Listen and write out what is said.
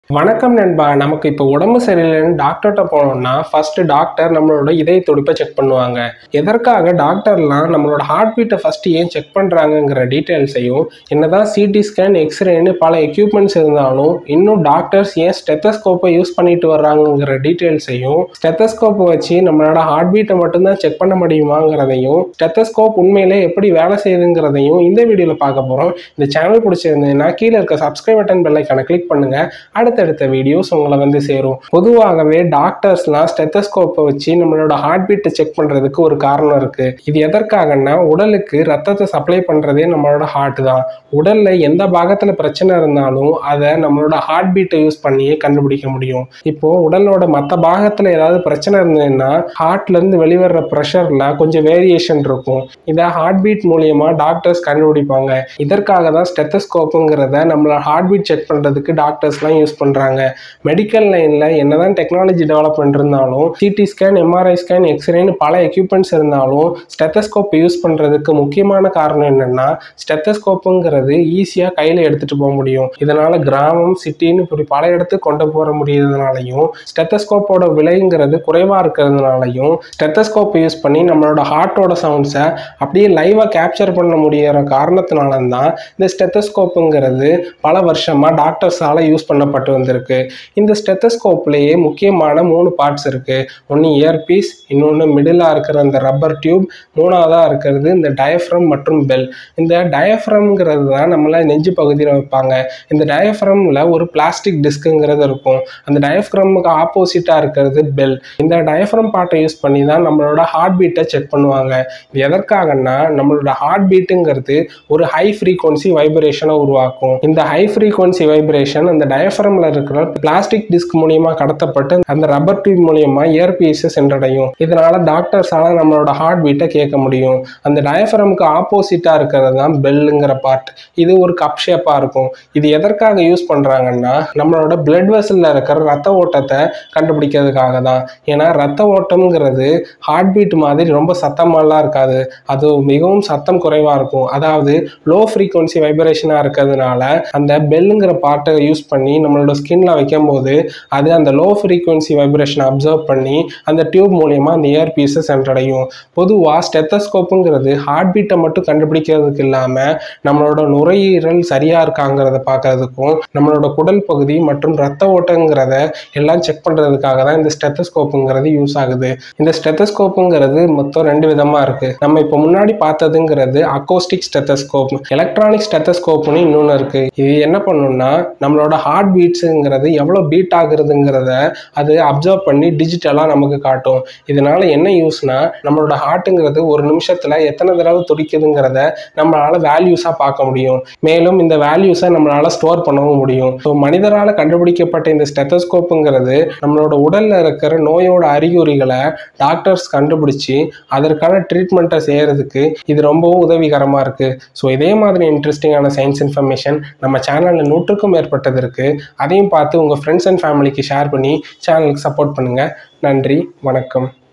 வணக்கம் நண்பா. நமக்கு இப்போ உடம்பு சரியில்லைன்னு டாக்டர்கிட்ட போனோம்னா ஃபர்ஸ்ட் டாக்டர் நம்மளோட இதய துடிப்பை செக் பண்ணுவாங்க. எதற்காக டாக்டர்லாம் நம்மளோட ஹார்ட் பீட்டை ஃபர்ஸ்ட் ஏன் செக் பண்ணுறாங்கங்கிற டீட்டெயில்ஸையும், என்னதான் சிடி ஸ்கேன் எக்ஸ்ரேன்னு பல எக்யூப்மெண்ட்ஸ் இருந்தாலும் இன்னும் டாக்டர்ஸ் ஏன் ஸ்டெத்தஸ்கோப்பை யூஸ் பண்ணிட்டு வர்றாங்கங்கிற டீட்டெயில்ஸையும், ஸ்டெத்தஸ்கோப்பை வச்சு நம்மளோட ஹார்ட் பீட்டை மட்டும்தான் செக் பண்ண முடியுமாங்கிறதையும், ஸ்டெத்தஸ்கோப் உண்மையிலே எப்படி வேலை செய்யுதுங்கிறதையும் இந்த வீடியோவில் பார்க்க போகிறோம். இந்த சேனல் பிடிச்சிருந்ததுன்னா கீழே இருக்க சப்ஸ்கிரைப் பட்டன் பெல் ஐகானை கிளிக் பண்ணுங்க. அடுத்த வீடியோஸ் உங்களை வந்து சேரும். பொதுவாகவே டாக்டர்ஸ்லாம் ஸ்டெத்தஸ்கோப்பை வச்சு நம்மளோட ஹார்ட் பீட்டை செக் பண்றதுக்கு ஒரு காரணம் இருக்கு. இது எதற்காகன்னா, உடலுக்கு ரத்தத்தை சப்ளை பண்றதே நம்மளோட ஹார்ட் தான். உடல்ல எந்த பாகத்துல பிரச்சனை இருந்தாலும் அதை நம்மளோட ஹார்ட் பீட்டை யூஸ் பண்ணியே கண்டுபிடிக்க முடியும். இப்போ உடலோட மற்ற பாகத்துல ஏதாவது பிரச்சனை இருந்ததுன்னா ஹார்ட்ல இருந்து வெளிவர ப்ரெஷர்ல கொஞ்சம் வேரியேஷன் இருக்கும். இதை ஹார்ட் பீட் மூலியமா டாக்டர்ஸ் கண்டுபிடிப்பாங்க. இதற்காக தான் ஸ்டெத்தஸ்கோப்புங்கிறத நம்மளோட ஹார்ட் பீட் செக் பண்றதுக்கு டாக்டர்ஸ்லாம் யூஸ் பண்றாங்க. மெடிக்கல் லைன்ல என்னதான் டெக்னாலஜி டெவலப்மெண்ட் இருந்தாலும், சிடி ஸ்கேன், எம்ஆர்ஐ ஸ்கேன், எக்ஸ்ரேன்னு பல எக்யூப்மெண்ட்ஸ் இருந்தாலும் ஸ்டெத்தஸ்கோப் யூஸ் பண்றதுக்கு முக்கியமான காரணம் என்னன்னா, ஸ்டெத்தஸ்கோப்புங்கிறது ஈஸியா கையில எடுத்துட்டு போக முடியும். இதனால கிராமம், சிட்டின்னு இப்படி பல இடத்துக்கு கொண்டு போற முடியறதுனாலையும், ஸ்டெத்தஸ்கோப்போட விலைங்கிறது குறைவா இருக்கிறதுனாலையும், ஸ்டெத்தஸ்கோப் யூஸ் பண்ணி நம்மளோட ஹார்ட்டோட சவுண்ட்ஸை அப்படியே லைவா கேப்சர் பண்ண முடியற காரணத்தினால தான் இந்த ஸ்டெத்தஸ்கோப்புங்கிறது பல வருஷமா டாக்டர்ஸால யூஸ் பண்ணப்பட்டு வந்திருக்கு. இந்த ஸ்டெத்தஸ்கோப்லயே முக்கியமான 3 பார்ட்ஸ் இருக்கு. ஒன்று இயர்பீஸ், இன்னொன்று மிடிலா இருக்கிற அந்த ரப்பர் டியூப், மூணாவதா இருக்கிறது இந்த டயஃப்ரம் மற்றும் பெல். இந்த டயஃப்ரம்ங்கிறது தான் நம்மள நெஞ்சு பகுதியில் வைப்பாங்க. இந்த டயஃப்ரம்ல ஒரு பிளாஸ்டிக் டிஸ்க்குங்கிறது இருக்கும். அந்த டயஃப்ரமுக்கு ஆப்போசிட்டா இருக்கிறது பெல். இந்த டயஃப்ரம் பார்ட்டை யூஸ் பண்ணி தான் நம்மளோட ஹார்ட் பீட்டை செக் பண்ணுவாங்க. இது எதற்காகன்னா, நம்மளோட ஹார்ட் பீட்டுங்கிறது ஒரு ஹை ஃப்ரீக்வன்சி வைப்ரேஷனை உருவாக்கும். இந்த ஹை ஃப்ரீக்வன்சி வைப்ரேஷன் அந்த டயஃப்ரம்ல இருக்கிற பிளாஸ்டிக் டிஸ்க் மூலியமா கடத்தப்பட்டு அந்த ரப்பர் டியூப் மூலியமா இயர்பீஸை சென்றடையும். இதனால டாக்டர்ஸால நம்மளோட ஹார்ட் பீட்டை கேட்க முடியும். அந்த டயஃப்ரமுக்கு ஆப்போசிட்டா இருக்கிறது தான் பெல்லுங்கிற பார்ட். இது ஒரு கப் ஷேப்பா இருக்கும். இது எதற்காக யூஸ் பண்றாங்கன்னா, நம்மளோட பிளட் வெசல்ல இருக்கிற ரத்த ஓட்டத்தை கண்டுபிடிக்கிறதுக்காக தான். ஏன்னா ரத்த ஓட்டம்ங்கிறது ஹார்ட் பீட் மாதிரி ரொம்ப சத்தமாலாம் இருக்காது. அது மிகவும் சத்தம் குறைவா இருக்கும். அதாவது லோ ஃப்ரீக்வன்சி வைப்ரேஷனா இருக்கிறதுனால அந்த பெல்லுங்கிற பார்ட்டை யூஸ் பண்ணி நம்மளோட ஸ்கின்ல வைக்கும் போது அது அந்த லோ ஃப்ரீக்வன்சி வைப்ரேஷனை அப்சர்வ் பண்ணி அந்த டியூப் மூலியமா அந்த இயர் பீஸை சென்றடையும். பொதுவாக ஸ்டெத்தஸ்கோப்புங்கிறது ஹார்ட் பீட்டை மட்டும் கண்டுபிடிக்கிறதுக்கு இல்லாம நம்மளோட நுரையீரல் சரியா இருக்காங்கிறத பார்க்கறதுக்கும், நம்மளோட குடல் பகுதி மற்றும் ரத்த ஓட்டங்கிறத எல்லாம் செக் பண்றதுக்காக தான் இந்த ஸ்டெத்தஸ்கோப்புங்கிறது யூஸ் ஆகுது. இந்த ஸ்டெத்தஸ்கோப்புங்கிறது மொத்தம் 2 விதமா இருக்கு. நம்ம இப்போ முன்னாடி பார்த்ததுங்கிறது அக்கோஸ்டிக் ஸ்டெத்தஸ்கோப். எலக்ட்ரானிக் ஸ்டெத்தஸ்கோப்னு இன்னொன்று இருக்கு. இது என்ன பண்ணும்னா, நம்மளோட ஹார்ட் பீட்ஸுங்கிறது எவ்வளோ பீட் ஆகுறதுங்கிறத அது அப்சர்வ் பண்ணி டிஜிட்டலாக நமக்கு காட்டும். இதனால என்ன யூஸ்னா, நம்மளோட ஹார்ட்டுங்கிறது ஒரு நிமிஷத்தில் எத்தனை தடவை துடிக்குதுங்கிறத நம்மளால வேல்யூஸாக பார்க்க முடியும். மேலும் இந்த வேல்யூஸை நம்மளால ஸ்டோர் பண்ணவும் முடியும். ஸோ மனிதரால் கண்டுபிடிக்கப்பட்ட இந்த ஸ்டெத்தஸ்கோப்புங்கிறது நம்மளோட உடலில் இருக்கிற நோயோட அறிகுறிகளை டாக்டர்ஸ் கண்டுபிடிச்சி அதற்கான ட்ரீட்மெண்ட்டை செய்யறதுக்கு இது ரொம்பவும் உதவிகரமாக இருக்கு. ஸோ இதே மாதிரி இன்ட்ரெஸ்டிங்கான சயின்ஸ் இன்ஃபர்மேஷன் நம்ம சேனலில் 100க்கும் மேற்பட்டது இருக்கு. அதையும் பார்த்து உங்கள் ஃப்ரெண்ட்ஸ் அண்ட் ஃபேமிலிக்கு ஷேர் பண்ணி சேனலுக்கு சப்போர்ட் பண்ணுங்கள். நன்றி, வணக்கம்.